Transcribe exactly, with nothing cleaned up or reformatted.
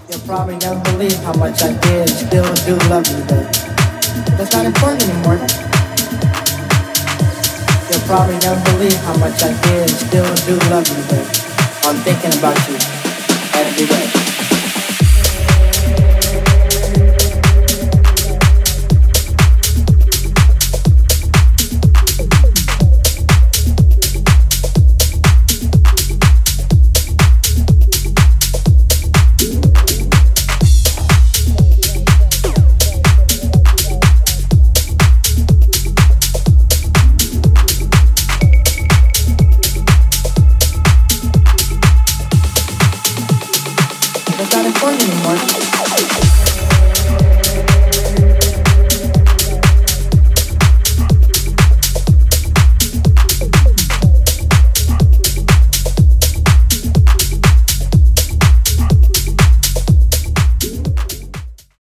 You'll probably never believe how much I did, still do love you, babe. That's not important anymore. You'll probably never believe how much I did, still do love you, babe. I'm thinking about you every day. That's not important anymore.